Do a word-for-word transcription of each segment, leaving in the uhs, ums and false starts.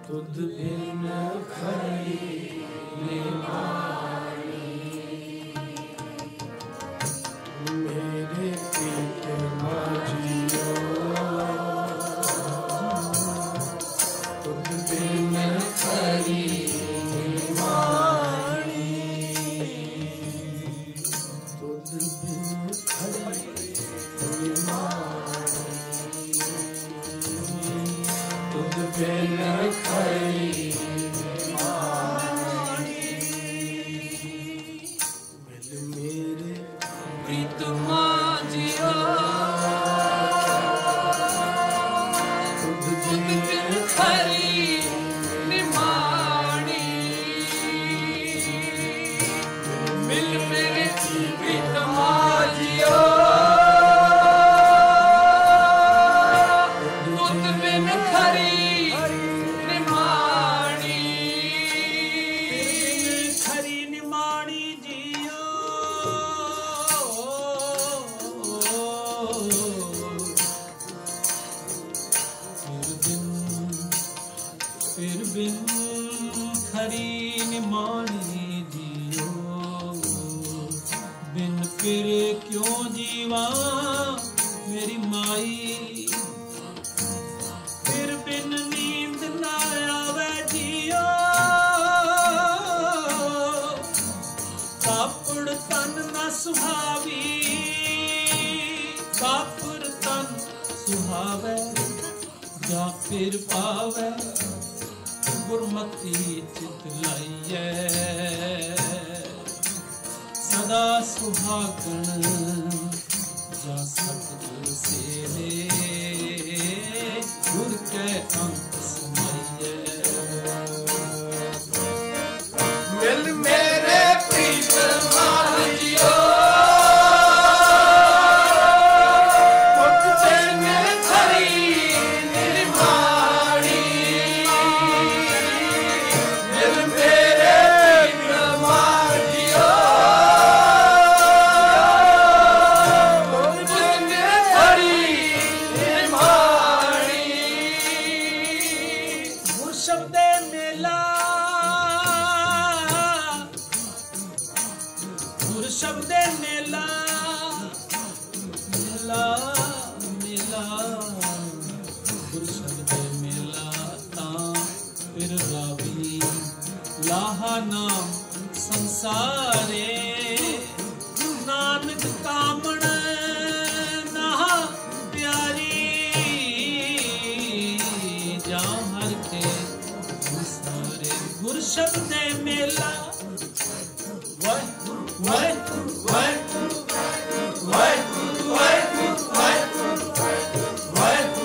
तुद बिन खरी निमाणी मेरे प्रीत माझियो तुद बिन खरी निमाणी तुद बिन खरी निमाणी तुद बिन खरी फिर बिन खरी निमाणी जियो बिन फिर क्यों जीवा मेरी माई फिर बिन नींद ना आवे जियो कापड़ तन न सुहावी कापड़ तन सुहावे जा फिर पावे गुरमती चित लाइए सदा सुहागन जा सतगुर सेवे गुर के अंक समाइए मिल मेरे प्रीत मानियो शब्दे मेला मेला मेला गुर शब्दे मेला ता फिर रावी लाहा नाम संसारे नानक कामण ना प्यारी जा हर के सारे गुर शब्दे मेला What? What? What? What? What? What? What?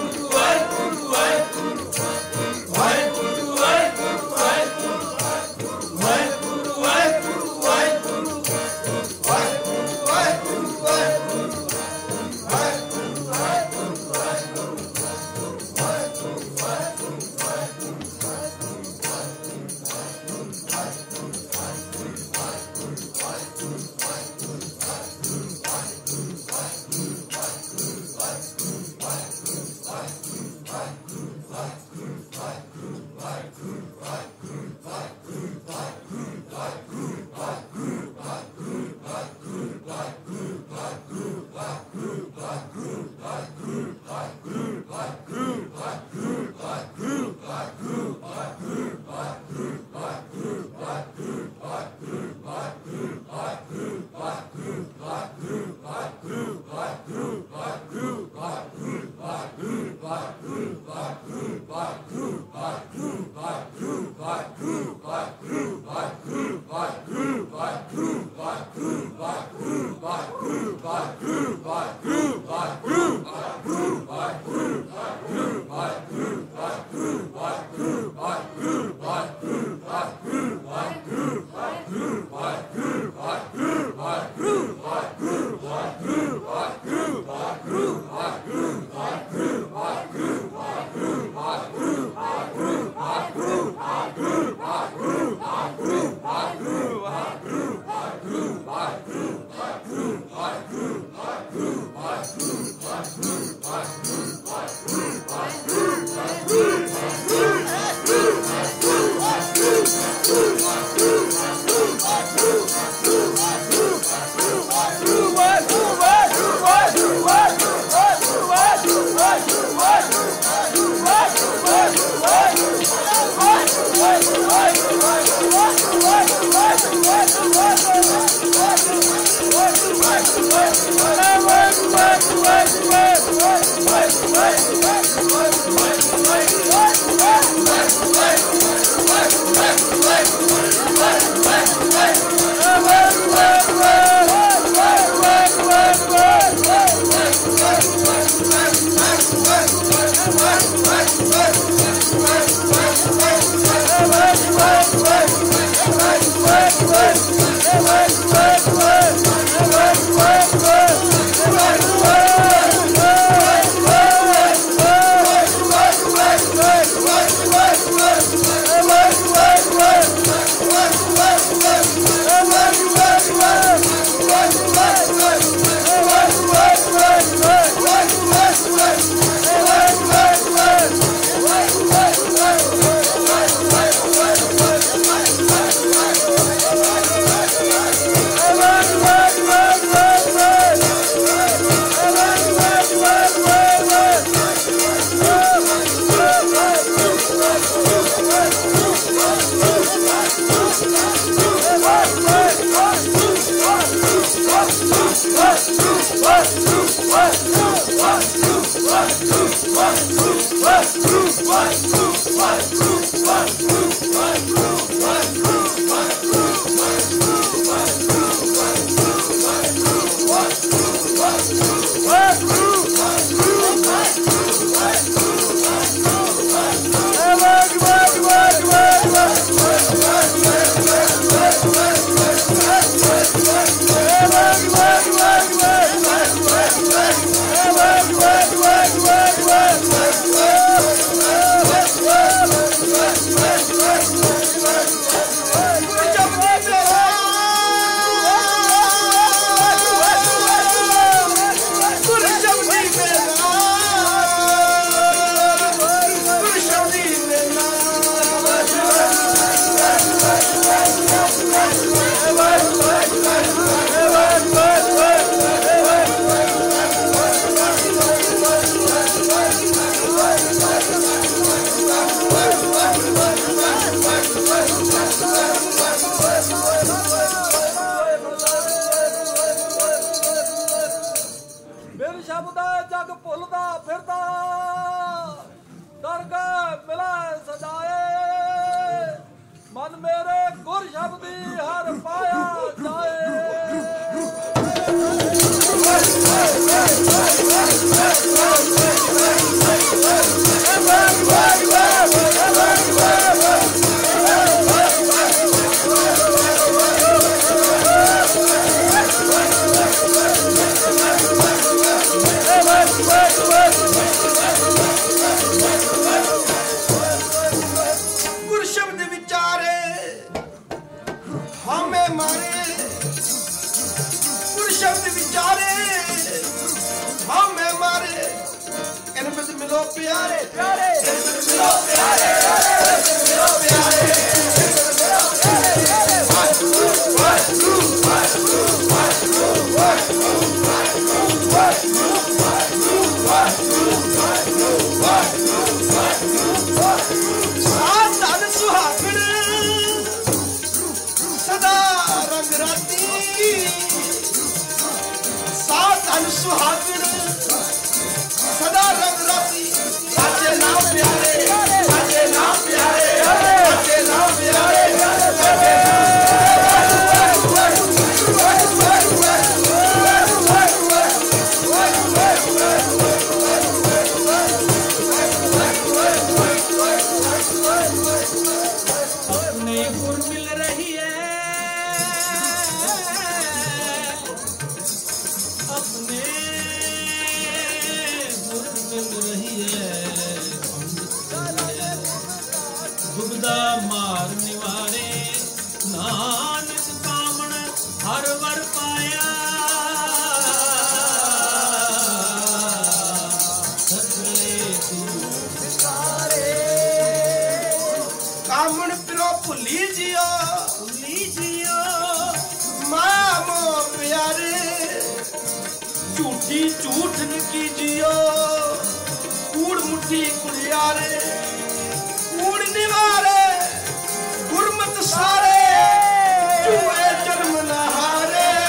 Gurmat सारे जुए जन्म नहारे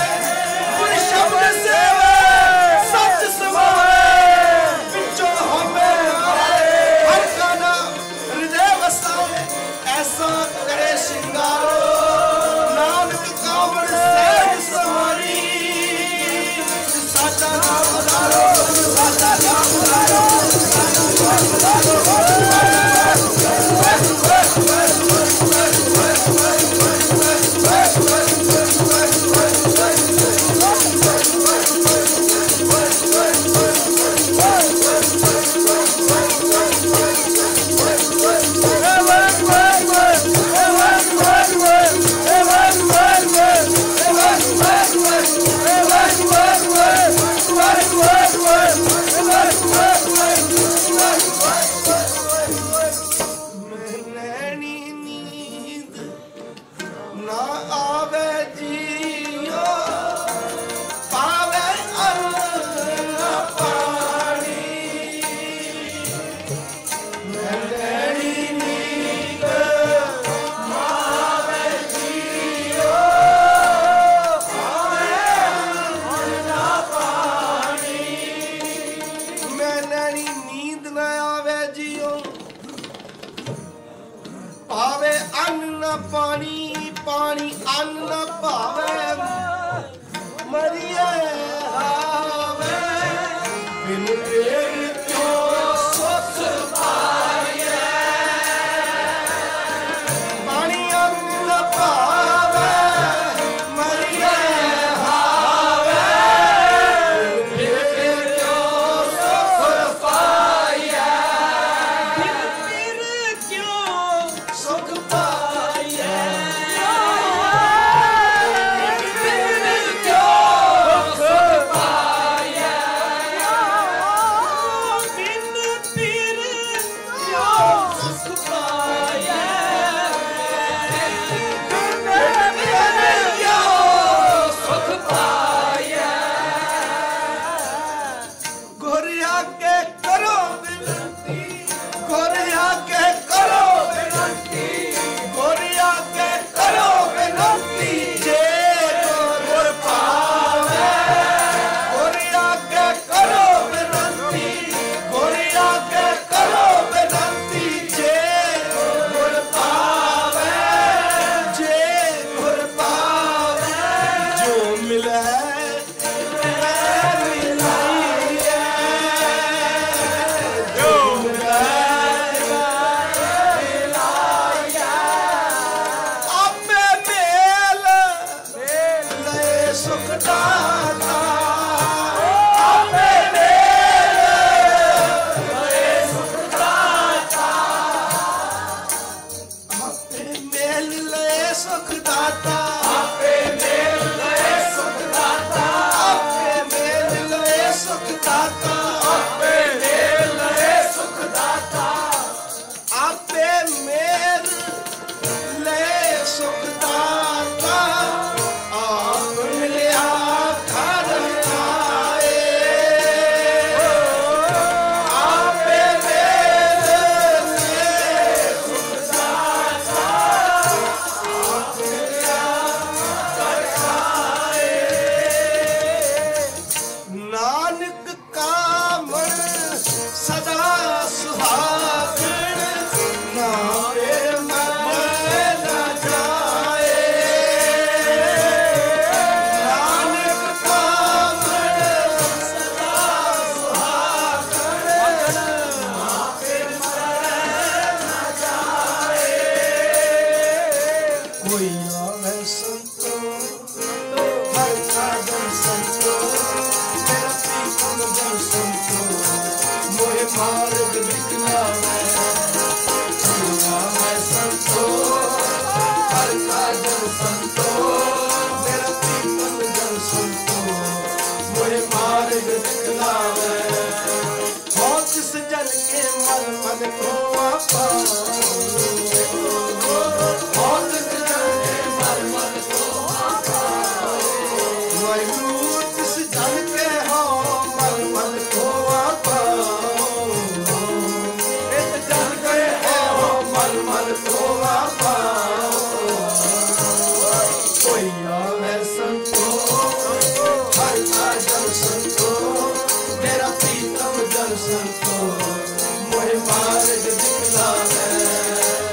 संतो मोहे मार्ग दिखलावे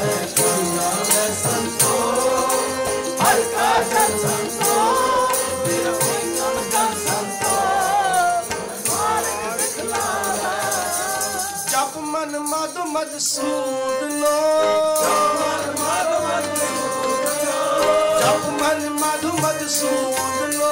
मन मद मधुसूद लो, जप मन मद मधुसूद लो,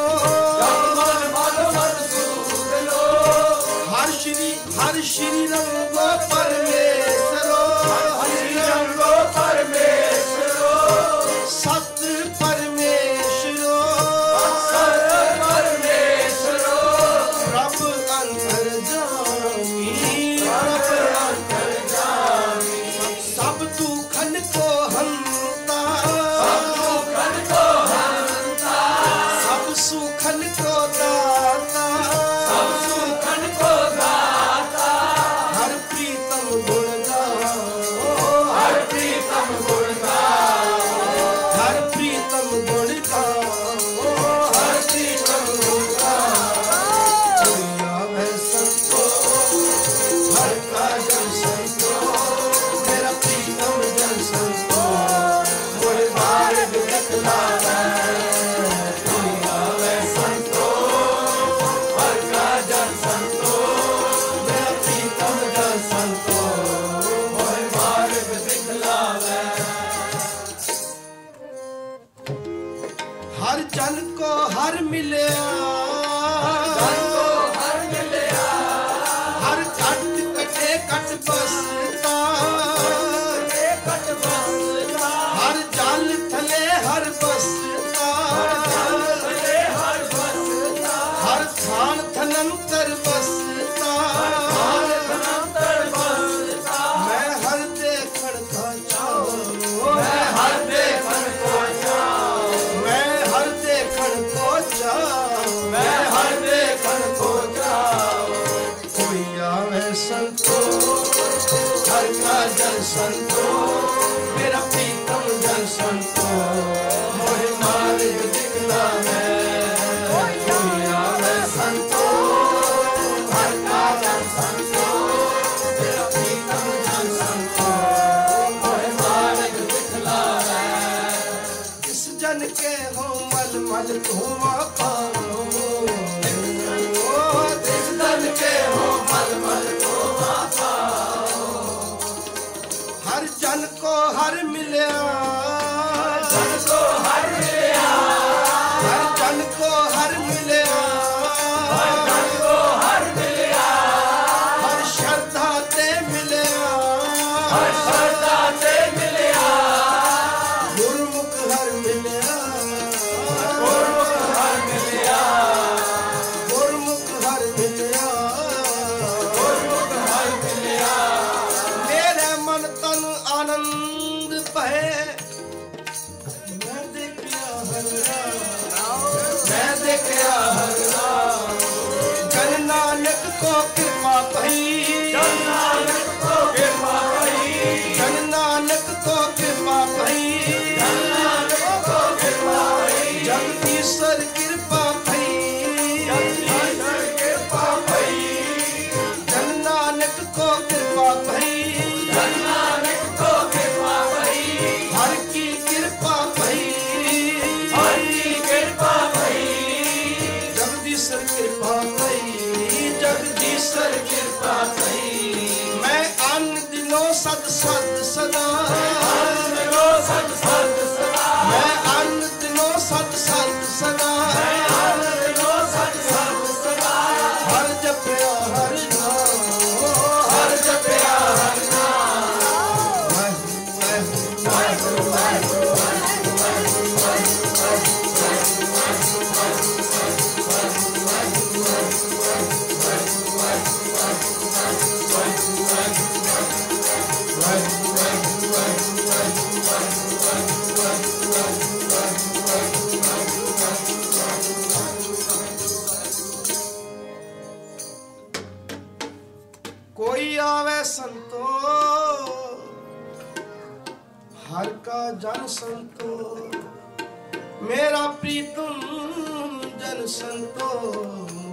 हर श्री हर श्री रंगो परमेश्वरो, रंगो परमेश्वरो, सत परमेश्वरो, सत परमेश्वरो, प्रभ अंतर्जामी, प्रभ अंतर्जामी, सब दुखन को हंता, सब दुखन को हंता, सब सुखन को दाता, सब सुखन को दाता, हर प्रीतम गुण गाओ, हर प्रीतम गुण गाओ, हर प्रीतम गुण गाओ, हर प्रीतम गुण गाओ। कोई आवे संतो, हर का जन संतो, मेरा प्रीतम जन संतो, मोरे मार्ग दिखलावे। कोई आवे संतो, हर का जन संतो, मेरा प्रीतम जन संतो, मोरे मार्ग दिखलावे। हर जन को हर मिलया, जन को हर मिलया, हर कट कटे कट बसता, कटे कट बसता, हर जल थले हर बसता, हर जल थले हर बसता, हर थान थनंतर बसता, हर थनंतर बसता। मैं हर देखण का चाहूं, मैं हर देखण को चाहूं, मैं हर देखण को चाहूं, मैं हर देखण को चाहूं। कोई आवे संतो, हर का जन संतो, मेरा प्रीतम जन संतो, मोहे मार्ग दिखलावे। कोई आवे संतो, हर का जन संतो, मेरा प्रीतम जन संतो, मोहे मार्ग दिखलावे। इस जन के हो मल मल धोवा पाओ, इस जन के हो मल मल धोवा पाओ। हर जन को हर मिलया, जन को हर मिलया, हर जन को हर मिलया, हर जन को हर मिलया, हर श्रद्धा ते मिलया, हर श्रद्धा ते मिलया, गुरमुख हर मिलया, गुरमुख हर मिलया, गुरमुख हर मिलया, गुरमुख हर मिलया। मेरे मन तन आनंद पहे, मैं देखया हर राम, मैं देखया हर राम। जन नानक को कृपा पही, जन नानक को कृपा पही, जन नानक को कृपा पही, जन नानक को कृपा पही, जगदीश्वर कृपा पही, जगदीश्वर कृपा पही, जन नानक को कृपा पही, जन नानक को कृपा पही, हर की कृपा पही, हर की कृपा पही, जगदीश्वर कृपा पही, जगदीश्वर कृपा पही। मैं अन्न दिनों सद सद सदा, अन्न दिनों सद सद सदा, मैं अन्न दिनों सद सद सदा, मैं अन्न दिनों सद सद सदा, हर जपया हर नाम, हर जपया हर नाम। वाहिगुरु वाहिगुरु वाहिगुरु वाहिगुरु कोई आवे संतो, हर का जन संतो, मेरा प्रीतम जन संतो,